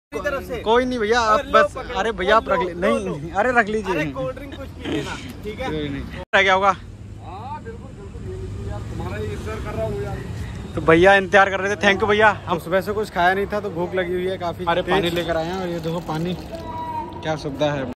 तरफ से कोई नहीं भैया, आप बस अरे भैया आप रख नहीं, अरे रख लीजिए, कोल्ड ड्रिंक कुछ पी लेना, ठीक है? क्या होगा? तुम्हारा इंतजार कर रहा हूँ यार। तो भैया इंतजार कर रहे थे। थैंक यू भैया। हम सुबह से कुछ खाया नहीं था तो भूख लगी हुई है काफी। अरे पानी लेकर आए हैं और ये देखो पानी क्या सुविधा है।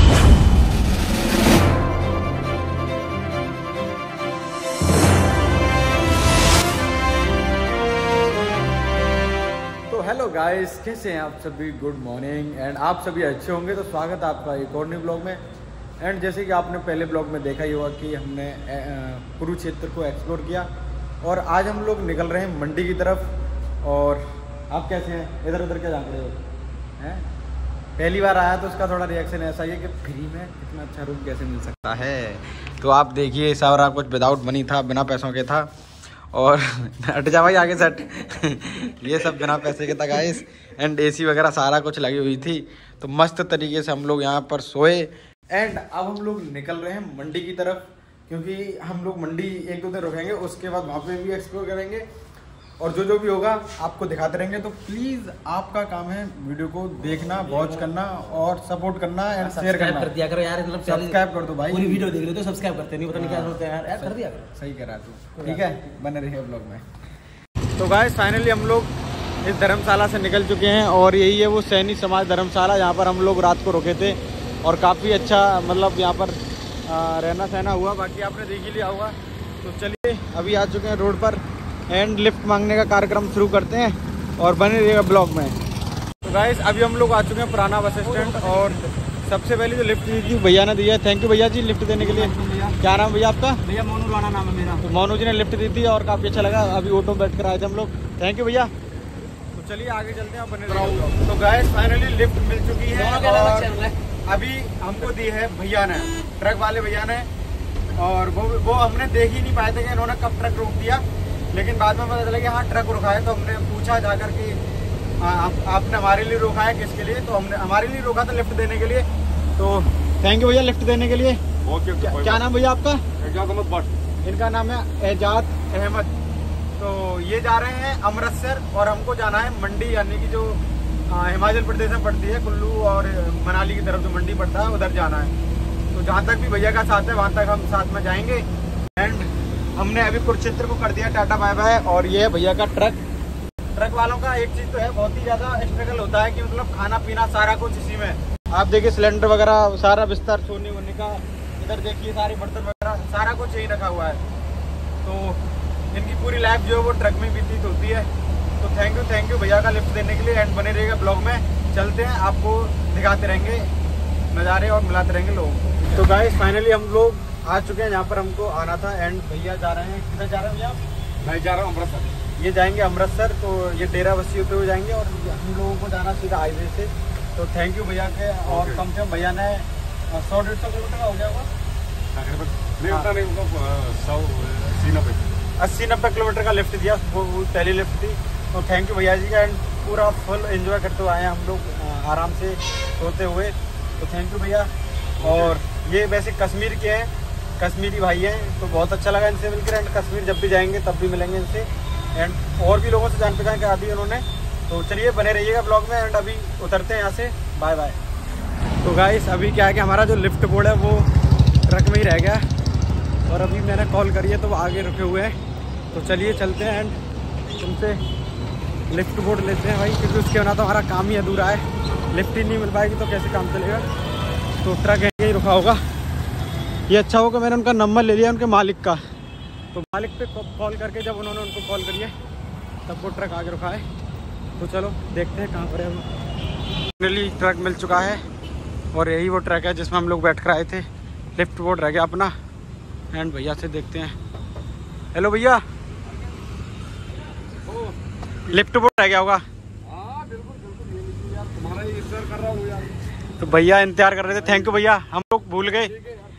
हेलो गाइस, कैसे हैं आप सभी? गुड मॉर्निंग एंड आप सभी अच्छे होंगे। तो स्वागत है आपका एक और न्यू ब्लॉग में। एंड जैसे कि आपने पहले ब्लॉग में देखा ही होगा कि हमने कुरुक्षेत्र को एक्सप्लोर किया और आज हम लोग निकल रहे हैं मंडी की तरफ। और आप कैसे हैं? इधर उधर क्या जान रहे हो हैं? पहली बार आया तो उसका थोड़ा रिएक्शन ऐसा ही है कि फ्री में इतना अच्छा रूम कैसे मिल सकता है। तो आप देखिए, सारा कुछ विदाउट मनी था, बिना पैसों के था। और हट जा भाई आगे से हट। ये सब बिना पैसे के था गाइस। एंड एसी वगैरह सारा कुछ लगी हुई थी। तो मस्त तरीके से हम लोग यहाँ पर सोए। एंड अब हम लोग निकल रहे हैं मंडी की तरफ, क्योंकि हम लोग मंडी एक दो दिन रुकेंगे, उसके बाद वहाँ पे भी एक्सप्लोर करेंगे और जो भी होगा आपको दिखाते रहेंगे। तो प्लीज़ आपका काम है वीडियो को देखना, वॉच करना और सपोर्ट करना एंड शेयर करना। कर दिया करो यार, मतलब सब्सक्राइब कर दो भाई। पूरी वीडियो देख रहे हो तो सब्सक्राइब करते नहीं, पता नहीं क्या होता है यार, कर दिया करो। सही कह रहा तू, ठीक है? बने रहिए ब्लॉग में। तो गाइस फाइनली हम लोग इस धर्मशाला से निकल चुके हैं और यही है वो सैनी समाज धर्मशाला। यहाँ पर हम लोग रात को रुके थे और काफ़ी अच्छा मतलब यहाँ पर रहना सहना हुआ। बाकी आपने देख ही लिया होगा। तो चलिए अभी आ चुके हैं रोड पर एंड लिफ्ट मांगने का कार्यक्रम शुरू करते हैं और बने रहिएगा ब्लॉग में। तो गाइस अभी हम लोग आ चुके हैं पुराना बस स्टैंड और सबसे पहले जो लिफ्ट दी थी भैया ने दी है। थैंक यू भैया जी लिफ्ट देने के लिए। क्या नाम भैया आपका? भैया मोनू राणा नाम है मेरा। तो मोनू जी ने लिफ्ट दी थी और काफ़ी अच्छा लगा। अभी ऑटो में बैठ कर आए थे हम लोग। थैंक यू भैया। तो चलिए आगे चलते हैं, बने रहिए। तो गाइस फाइनली लिफ्ट मिल चुकी है और अभी हमको दी है भैया ने, ट्रक वाले भैया ने। और वो हमने देख ही नहीं पाए थे कि इन्होंने कब ट्रक रोक दिया, लेकिन बाद में पता चला कि हाँ ट्रक रुका है। तो हमने पूछा जाकर कि आपने हमारे लिए रोका है, किसके लिए? तो हमने हमारे लिए रोका था लिफ्ट देने के लिए। तो थैंक यू भैया लिफ्ट देने के लिए। क्या नाम भैया आपका? एजाज अहमद भट्ट। इनका नाम है एजाज अहमद। तो ये जा रहे हैं अमृतसर और हमको जाना है मंडी, यानी कि जो हिमाचल प्रदेश में पड़ती है, कुल्लू और मनाली की तरफ जो मंडी पड़ता है उधर जाना है। तो जहाँ तक भी भैया का साथ है वहाँ तक हम साथ में जाएंगे। एंड हमने अभी कुरुक्षेत्र को कर दिया टाटा बाय बाय। और ये है भैया का ट्रक वालों का एक चीज़ तो है, बहुत ही ज़्यादा स्ट्रगल होता है कि मतलब खाना पीना सारा कुछ इसी में। आप देखिए सिलेंडर वगैरह सारा बिस्तर सोने वोने का, इधर देखिए सारे बर्तन वगैरह सारा कुछ यही रखा हुआ है। तो इनकी पूरी लाइफ जो है वो ट्रक में व्यतीत होती है। तो थैंक यू भैया का लिफ्ट देने के लिए। एंड बने रहिएगा ब्लॉग में, चलते हैं आपको दिखाते रहेंगे नज़ारे और मिलाते रहेंगे लोगों को। तो गाइस फाइनली हम लोग आ चुके हैं जहाँ पर हमको आना था। एंड भैया जा रहे हैं, किधर जा रहे हैं भैया? मैं जा रहा हूँ अमृतसर। ये जाएंगे अमृतसर। तो ये डेरा बस्सी होते हुए जाएंगे और हम लोगों को जाना सीधा हाईवे से। तो थैंक यू भैया के। और कम से कम भैया ने 100-150 किलोमीटर का हो गया होगा, 80-90 किलोमीटर का लिफ्ट दिया। वो पहली लिफ्ट थी। तो थैंक यू भैया जी का। एंड पूरा फुल एंजॉय करते हुए आए हैं हम लोग आराम से सोते हुए। तो थैंक यू भैया। और ये वैसे कश्मीर के हैं, कश्मीरी भाई हैं। तो बहुत अच्छा लगा इनसे मिलकर। एंड कश्मीर जब भी जाएंगे तब भी मिलेंगे इनसे। एंड और भी लोगों से जान पहचान करा दी उन्होंने। तो चलिए बने रहिएगा ब्लॉग में। एंड अभी उतरते हैं यहाँ से, बाय बाय। तो गाइस अभी क्या है कि हमारा जो लिफ्ट बोर्ड है वो ट्रक में ही रह गया और अभी मैंने कॉल करी है तो वो आगे रुके हुए हैं। तो चलिए चलते हैं एंड उनसे लिफ्ट बोर्ड लेते हैं भाई, क्योंकि उसके बिना तो हमारा काम ही अधूरा है। लिफ्ट ही नहीं मिल पाएगी तो कैसे काम चलेगा। तो ट्रक यहीं रुका होगा। ये अच्छा होगा मैंने उनका नंबर ले लिया उनके मालिक का। तो मालिक पे कॉल करके जब उन्होंने उनको कॉल करी है तब वो ट्रक आगे रुका है। तो चलो देखते हैं कहाँ पर है वो। फाइनली ट्रक मिल चुका है और यही वो ट्रक है जिसमें हम लोग बैठ कर आए थे। लिफ्ट बोर्ड रह गया अपना। एंड भैया से देखते हैं। हेलो भैया, लिफ्ट बोर्ड रह गया होगा? तुम्हारा इंतजार कर रहा हूँ यार। तो भैया इंतजार कर रहे थे। थैंक यू भैया, हम लोग भूल गए।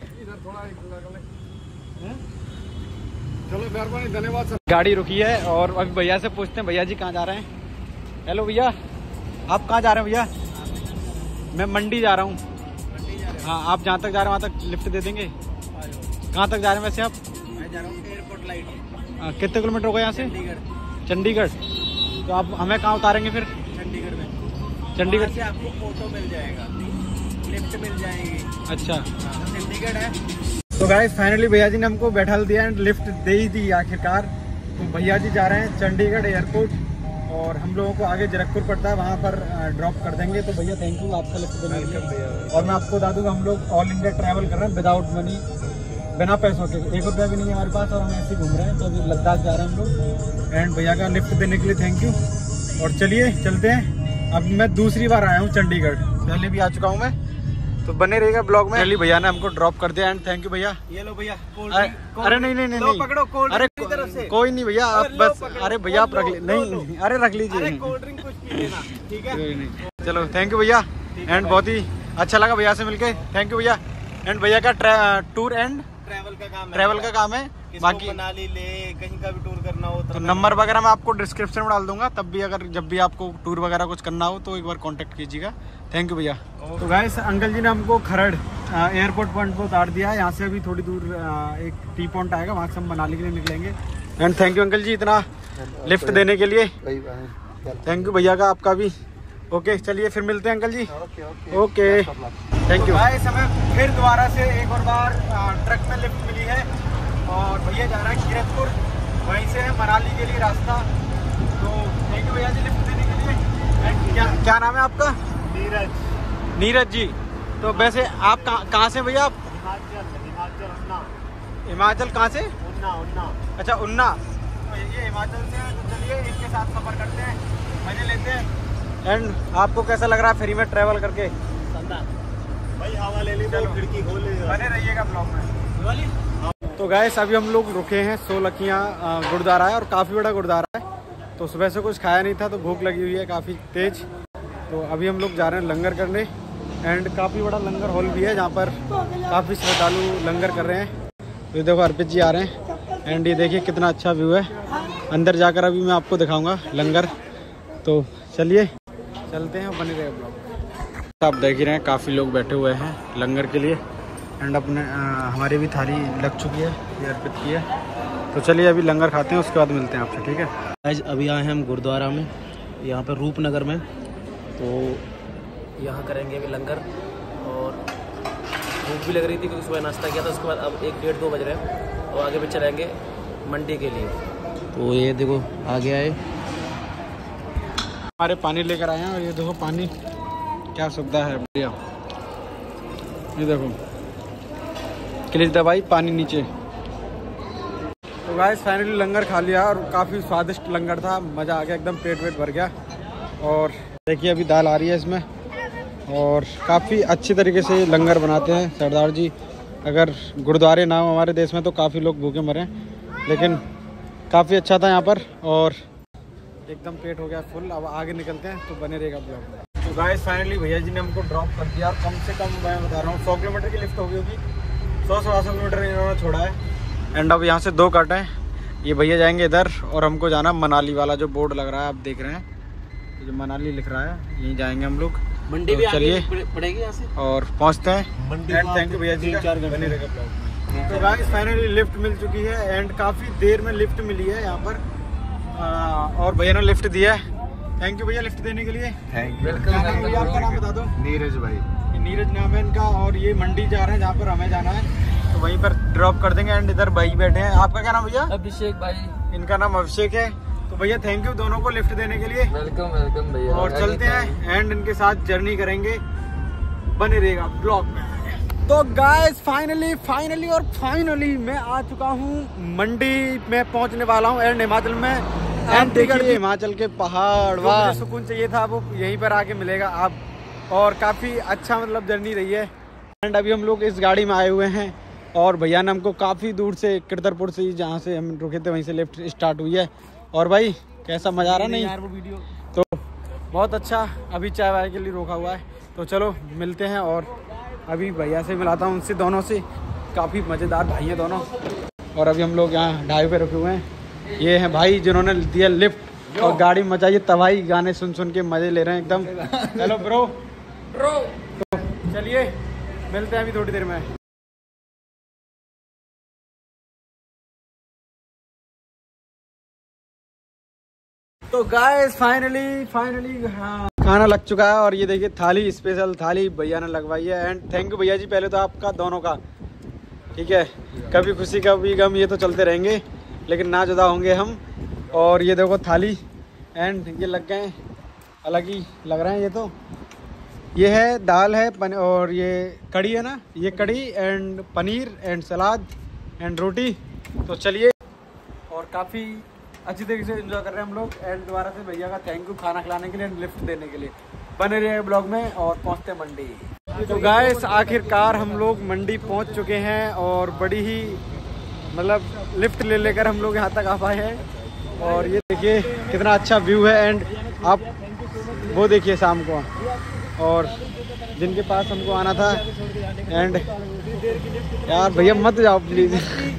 चलो मेहरबानी, धन्यवाद सर। गाड़ी रुकी है और अभी भैया से पूछते हैं भैया जी कहाँ जा रहे हैं। हेलो भैया, आप कहाँ जा रहे हैं भैया? मैं मंडी जा रहा हूँ। हाँ, आप जहाँ तक जा रहे हैं वहाँ तक लिफ्ट दे देंगे? कहाँ तक जा रहे हैं वैसे आप? मैं जा रहा हूँ एयरपोर्ट लाइट। कितने किलोमीटर होगा यहाँ से? चंडीगढ़। तो आप हमें कहाँ उतारेंगे फिर? चंडीगढ़ में। चंडीगढ़ से आपको ऑटो मिल जाएगा, लिफ्ट मिल जाएगी। अच्छा, चंडीगढ़ है। तो गाइस फाइनली भैया जी ने हमको बैठा दिया एंड लिफ्ट दे ही दी आखिरकार। तो भैया जी जा रहे हैं चंडीगढ़ एयरपोर्ट और हम लोगों को आगे जरकपुर पड़ता है, वहाँ पर ड्रॉप कर देंगे। तो भैया थैंक यू आपका लिफ्ट देने के लिए। और मैं आपको बता दूँगा हम लोग ऑल इंडिया ट्रैवल कर रहे हैं विदाउट मनी, बिना पैसों के। 1 रुपया भी नहीं है हमारे पास और हम ऐसे घूम रहे हैं। तो अभी लद्दाख जा रहे हैं हम लोग एंड भैया का लिफ्ट देने के लिए थैंक यू। और चलिए चलते हैं। अब मैं दूसरी बार आया हूँ चंडीगढ़, पहले भी आ चुका हूँ मैं, तो बने रहेगा ब्लॉग में। पहले भैया ने हमको ड्रॉप कर दिया एंड थैंक यू भैया। ये लो भैया, अरे नहीं पकड़ो कोल्ड अरे ड्रिंक की तरफ से। कोई नहीं भैया, आप बस अरे भैया आप रख नहीं, अरे रख लीजिए, कोल्ड ड्रिंक कुछ पी लेना, ठीक है? कोई नहीं। चलो थैंक यू भैया एंड बहुत ही अच्छा लगा भैया से मिलके, थैंक यू भैया। एंड भैया का टूर एंड ट्रैवल का काम है, बाकी मनाली ले कहीं का भी टूर करना हो तो नंबर वगैरह मैं आपको डिस्क्रिप्शन में डाल दूंगा, तब भी अगर जब भी आपको टूर वगैरह कुछ करना हो तो एक बार कांटेक्ट कीजिएगा। थैंक यू भैया। तो गाइस अंकल जी ने हमको खरड़ एयरपोर्ट पॉइंट पर उतार दिया है। यहाँ से अभी थोड़ी दूर एक टी पॉइंट आएगा, वहाँ से हम मनाली के लिए निकलेंगे। And thank you uncle ji इतना लिफ्ट देने के लिए, थैंक यू भैया का आपका भी। ओके चलिए फिर मिलते हैं uncle ji. Okay thank you. Guys हमें फिर दोबारा से एक और बार ट्रक में लिफ्ट मिली है और भैया जा रहा है कीरतपुर, वहीं से है मनाली के लिए रास्ता। तो थैंक यू भैया जी लिफ्ट देने के लिए। क्या नाम है आपका? नीरज जी। तो वैसे आप कहाँ से भैया? आप हिमाचल कहाँ से? उन्ना। अच्छा उन्ना, तो ये हिमाचल से है। तो चलिए इनके साथ सफर करते हैं, मजे लेते हैं। एंड आपको कैसा लग रहा है फ्री में ट्रैवल करके? भाई हवा ले ली, खिड़की खोल ली, बने रहिएगा ब्लॉग में। तो गाइस अभी हम लोग रुके हैं सोलखियाँ गुरुद्वारा है और काफ़ी बड़ा गुरुद्वारा है। तो सुबह से कुछ खाया नहीं था तो भूख लगी हुई है काफ़ी तेज। तो अभी हम लोग जा रहे हैं लंगर करने एंड काफ़ी बड़ा लंगर हॉल भी है जहाँ पर काफ़ी श्रद्धालु लंगर कर रहे हैं। तो देखो अर्पित जी आ रहे हैं एंड ये देखिए कितना अच्छा व्यू है। अंदर जाकर अभी मैं आपको दिखाऊंगा लंगर। तो चलिए चलते हैं, बने रहे ब्लॉग। आप देख ही रहे हैं काफ़ी लोग बैठे हुए हैं लंगर के लिए एंड अपने हमारी भी थाली लग चुकी है, ये अर्पित की है। तो चलिए अभी लंगर खाते हैं, उसके बाद मिलते हैं आपसे, ठीक है? आज अभी आए हैं हम गुरुद्वारा में, यहाँ पर रूपनगर में। तो यहाँ करेंगे अभी लंगर और भूख भी लग रही थी क्योंकि सुबह नाश्ता किया था। उसके बाद अब 1, 1:30, 2 बज रहे हैं और आगे भी चलेंगे मंडी के लिए। तो ये देखो आ गया है, हमारे पानी लेकर आए हैं और ये देखो पानी क्या सुविधा है बढ़िया। ये देखो क्लिक दबाई पानी नीचे। तो गाइस फाइनली लंगर खा लिया और काफ़ी स्वादिष्ट लंगर था, मज़ा आ गया एकदम, पेट वेट भर गया। और देखिए अभी दाल आ रही है इसमें और काफ़ी अच्छी तरीके से लंगर बनाते हैं सरदार जी। अगर गुरुद्वारे ना हो हमारे देश में तो काफ़ी लोग भूखे मरे, लेकिन काफ़ी अच्छा था यहाँ पर और एकदम पेट हो गया फुल। अब आगे निकलते हैं, तो बने रहेगा ब्लॉग में। तो गाइस फाइनली भैया जी ने हमको ड्रॉप कर दिया और कम से कम मैं बता रहा हूँ 100 किलोमीटर की लिफ्ट होगी, 100-125 किलोमीटर इन्होंने छोड़ा है। एंड अब यहाँ से 2 कट हैं, ये भैया जाएंगे इधर और हमको जाना मनाली वाला जो बोर्ड लग रहा है, आप देख रहे हैं जो मनाली लिख रहा है, यहीं जाएंगे हम लोग। मंडी भी चलिए पड़ेगी यहाँ से और पहुँचते हैं मंडी। थैंक यू भैया जी, 4 घंटे बने रहेगा ब्लॉग में। तो गाइस फाइनली लिफ्ट मिल चुकी है एंड काफ़ी देर में लिफ्ट मिली है यहाँ पर और भैया ने लिफ्ट दिया है। थैंक यू भैया लिफ्ट देने के लिए। Thank you. भैया आपका नाम बता दो। नीरज भाई। नीरज नाम है इनका और ये मंडी जा रहे हैं जहाँ पर हमें जाना है, तो वहीं पर ड्रॉप कर देंगे। एंड इधर भाई बैठे हैं, आपका क्या नाम भैया? अभिषेक भाई। इनका नाम अभिषेक है। तो भैया थैंक यू दोनों को लिफ्ट देने के लिए। वेलकम भैया। और चलते हैं एंड इनके साथ जर्नी करेंगे, बने रहेगा ब्लॉग में। तो गाइस फाइनली मैं आ चुका हूँ मंडी में, पहुँचने वाला हूँ एंड हिमाचल में। एंड देखिए हिमाचल के पहाड़, वाह सुकून चाहिए था वो यहीं पर आके मिलेगा आप। और काफ़ी अच्छा मतलब जर्नी रही है। एंड अभी हम लोग इस गाड़ी में आए हुए हैं और भैया ने हमको काफ़ी दूर से कीरतपुर से जहाँ से हम रुके थे वहीं से लिफ्ट स्टार्ट हुई है। और भाई कैसा मज़ा आ रहा नहीं यार वो वीडियो? तो बहुत अच्छा। अभी चाय वाय के लिए रोका हुआ है, तो चलो मिलते हैं। और अभी भैया से मिलाता हूँ, उनसे दोनों से, काफ़ी मज़ेदार भाई हैं दोनों। और अभी हम लोग यहाँ ढाई पे रुके हुए हैं। ये हैं भाई जिन्होंने दिया लिफ्ट और गाड़ी मचाइए तबाही, गाने सुन के मज़े ले रहे हैं एकदम। Hello bro. तो चलिए मिलते हैं अभी थोड़ी देर में। तो गाइस फाइनली हाँ खाना लग चुका है और ये देखिए थाली, स्पेशल थाली भैया ने लगवाई है। एंड थैंक यू भैया जी पहले तो आपका दोनों का, ठीक है। कभी खुशी कभी गम ये तो चलते रहेंगे, लेकिन ना जुदा होंगे हम। और ये देखो थाली, एंड ये लग गए, अलग ही लग रहे हैं। ये है दाल है और ये कड़ी है ना, ये kadhi and paneer and salad and roti. तो चलिए, और काफ़ी अच्छी तरीके से एंजॉय कर रहे हैं हम लोग। एंड दोबारा से भैया का थैंक यू खाना खिलाने के लिए, लिफ्ट देने के लिए। बने रहे ब्लॉग में और पहुंचते मंडी। तो गाइस आखिरकार हम लोग मंडी पहुंच चुके हैं और बड़ी ही मतलब लिफ्ट ले लेकर हम लोग यहाँ तक आ पाए हैं। और ये देखिए कितना अच्छा व्यू है। एंड आप वो देखिए शाम को, और जिनके पास हमको आना था। एंड यार भैया मत जाओ प्लीज़।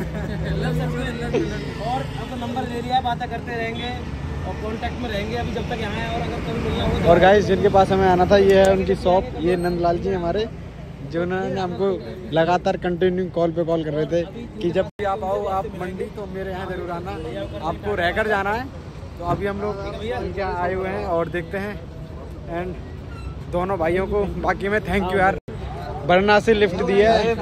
और अब नंबर ले लिया, बातें करते रहेंगे और कांटेक्ट में रहेंगे अभी जब तक यहाँ है। और अगर कभी मिलना हो। और गाइस जिनके पास हमें आना था, ये है उनकी शॉप। ये नंदलाल जी हमारे, जिन्होंने हमको लगातार कंटिन्यू कॉल पे कॉल कर रहे थे कि जब भी आप आओ आप मंडी तो मेरे यहाँ ज़रूर आना, आपको रहकर जाना है। तो अभी हम लोग इनके यहाँ आए हुए हैं और देखते हैं। एंड दोनों भाइयों को बाकी में थैंक यू यार, वरना से लिफ्ट दी है।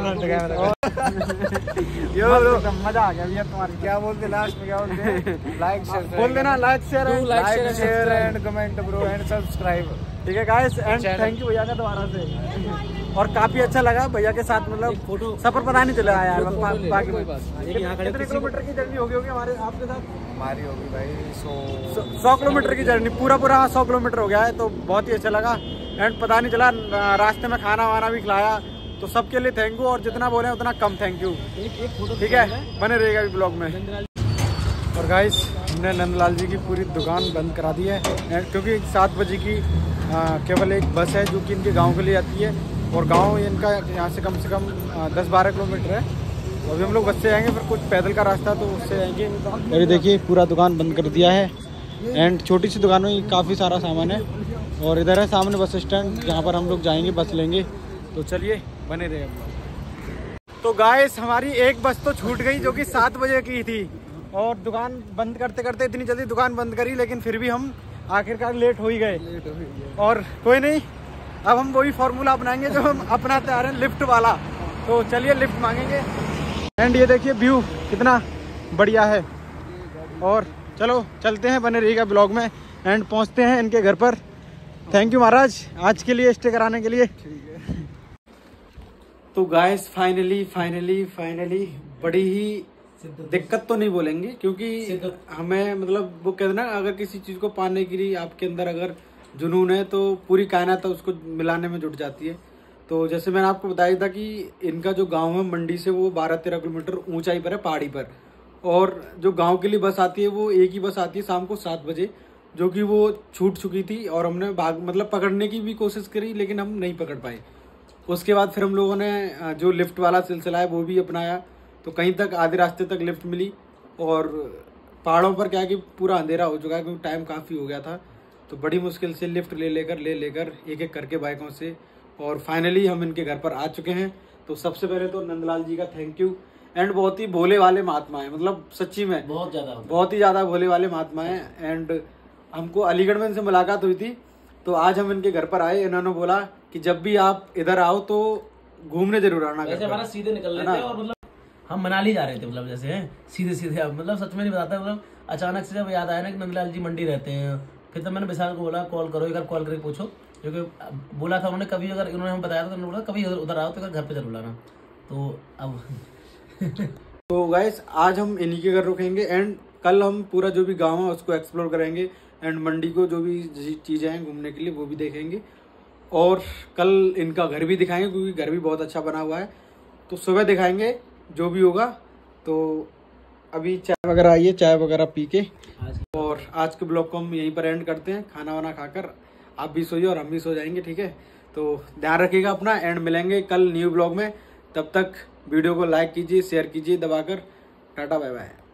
मजा आ गया भैया तुम्हारी। क्या बोलते लास्ट में, क्या बोलते? लाइक शेयर बोल देना, like share and comment bro and subscribe. ठीक है गाइस, एंड थैंक यू भैया का दोबारा से। और काफी अच्छा लगा भैया के साथ, मतलब सफर पता नहीं चला यार। बाकी कितने किलोमीटर की जर्नी होगी हमारे आपके साथ? हमारी होगी भाई 100 किलोमीटर की जर्नी, पूरा 100 किलोमीटर हो गया है। तो बहुत ही अच्छा लगा। एंड पता नहीं चला, रास्ते में खाना वाना भी खिलाया। तो सबके लिए थैंक यू, और जितना बोले उतना कम थैंक यू। ठीक है, बने रहेगा इस ब्लॉग में। और गाइस हमने नंदलाल जी की पूरी दुकान बंद करा दी है, क्योंकि 7 बजे की केवल एक बस है जो कि इनके गांव के लिए आती है। और गांव इनका यहाँ से कम 10-12 किलोमीटर है। तो अभी हम लोग बस से जाएंगे, फिर कुछ पैदल का रास्ता तो उससे जाएंगे। और ये देखिए पूरा दुकान बंद कर दिया है। एंड छोटी सी दुकानों में काफ़ी सारा सामान है। और इधर है सामने बस स्टैंड, जहाँ पर हम लोग जाएंगे, बस लेंगे। तो चलिए बने रहे। तो गाइस हमारी एक बस तो छूट गई जो कि 7 बजे की थी। और दुकान बंद करते करते इतनी जल्दी दुकान बंद करी, लेकिन फिर भी हम आखिरकार लेट हो ही गए। और कोई नहीं, अब हम वही फॉर्मूला अपनाएंगे जो हम अपनाते आ रहे हैं, लिफ्ट वाला। तो चलिए लिफ्ट मांगेंगे। एंड ये देखिए व्यू कितना बढ़िया है। और चलो चलते हैं, बने रहिएगा ब्लॉग में। एंड पहुंचते हैं इनके घर पर। थैंक यू महाराज आज के लिए स्टे कराने के लिए। तो गाइस फाइनली बड़ी ही दिक्कत तो नहीं बोलेंगे, क्योंकि हमें मतलब वो कहते हैं ना, अगर किसी चीज को पाने के लिए आपके अंदर अगर जुनून है तो पूरी कायनात उसको मिलाने में जुट जाती है। तो जैसे मैंने आपको बताया था कि इनका जो गांव है मंडी से वो 12-13 किलोमीटर ऊंचाई पर है, पहाड़ी पर। और जो गांव के लिए बस आती है वो एक ही बस आती है शाम को 7 बजे, जो कि वो छूट चुकी थी। और हमने मतलब पकड़ने की भी कोशिश करी, लेकिन हम नहीं पकड़ पाए। उसके बाद फिर हम लोगों ने जो लिफ्ट वाला सिलसिला है वो भी अपनाया। तो कहीं तक आधे रास्ते तक लिफ्ट मिली। और पहाड़ों पर क्या कि पूरा अंधेरा हो चुका है, क्योंकि टाइम काफ़ी हो गया था। तो बड़ी मुश्किल से लिफ्ट ले लेकर एक करके बाइकों से, और फाइनली हम इनके घर पर आ चुके हैं। तो सबसे पहले तो नंदलाल जी का थैंक यू। एंड बहुत ही भोले वाले महात्मा है, मतलब सच्ची में बहुत ही ज़्यादा भोले वाले महात्मा है। एंड हमको अलीगढ़ में इनसे मुलाकात हुई थी, तो आज हम इनके घर पर आए। इन्होंने बोला कि जब भी आप इधर आओ तो घूमने जरूर आना। जैसे हमारा सीधे निकल रहे थे, और मतलब हम मनाली जा रहे थे, मतलब जैसे सीधे मतलब सच में नहीं बताता। मतलब अचानक से जब याद आया ना कि नंदलाल जी मंडी रहते हैं, फिर तो मैंने विशाल को बोला कॉल करो, एक बार कॉल करके पूछो, क्योंकि बोला था उन्होंने कभी अगर इन्होंने हम बताया था तो उन्होंने बोला कभी उधर आओ तो घर पे जरूर लाना। तो अब तो गाइस आज हम इन्हीं के घर रुकेंगे। एंड कल हम पूरा जो भी गाँव है उसको एक्सप्लोर करेंगे। एंड मंडी को जो भी चीज़ें हैं घूमने के लिए वो भी देखेंगे। और कल इनका घर भी दिखाएंगे, क्योंकि घर भी बहुत अच्छा बना हुआ है। तो सुबह दिखाएंगे जो भी होगा। तो अभी चाय वगैरह आई है, चाय वगैरह पी के और आज के ब्लॉग को हम यहीं पर एंड करते हैं। खाना वाना खाकर आप भी सोइए और हम भी सो जाएंगे, ठीक है। तो ध्यान रखिएगा अपना। एंड मिलेंगे कल न्यू ब्लॉग में। तब तक वीडियो को लाइक कीजिए, शेयर कीजिए दबाकर। Tata bye bye.